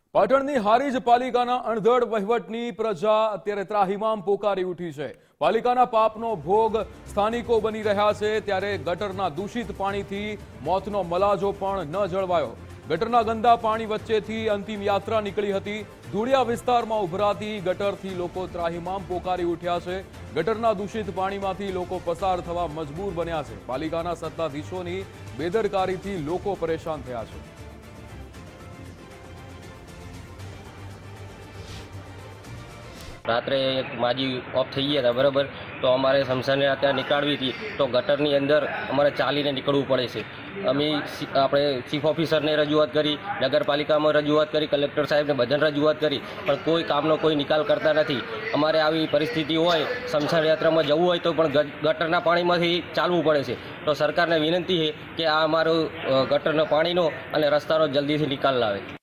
પાટણની હારીજ પાલિકાના અણધડ વહીવટની પ્રજા અત્યારે ત્રાહિમામ પોકારી ઉઠી છે। પાલિકાના પાપનો ભોગ સ્થાનિકો બની રહ્યા છે, ત્યારે ગટરના દૂષિત પાણીથી મોતનો મલાજો પણ ન જળવાયો। ગટરના ગંદા પાણી વચ્ચેથી અંતિમ યાત્રા નીકળી હતી। ધૂળિયા વિસ્તારમાં ઉભરાતી ગટરથી લોકો ત્રાહિમામ પોકારી ઉઠ્યા છે। ગટરના દૂષિત પાણીમાંથી લોકો પસાર થવા મજબૂર બન્યા છે। પાલિકાના સત્તાધીશોની બેદરકારીથી લોકો પરેશાન થયા છે। रात्रे एक माजी ऑफ थी गया था बराबर, तो अमारे शमशान यात्रा निकालवी थी तो गटरनी अंदर अमारे चालीने निकलवू पड़े छे। अमे आपणे चीफ ऑफिसर ने रजूआत करी, नगरपालिका में रजूआत करी, कलेक्टर साहेब ने बधाने रजूआत करी, पण कोई कामनो कोई निकाल करता नहीं। अमारे आवी परिस्थिति होय शमशान यात्रा में जवुं होय तो पण गटरना पाणीमांथी चालवू पड़े छे। तो सरकार ने विनंती है कि आ अमारो गटरनो पाणीनो अने रस्तानो जल्दीथी निकाल लावे।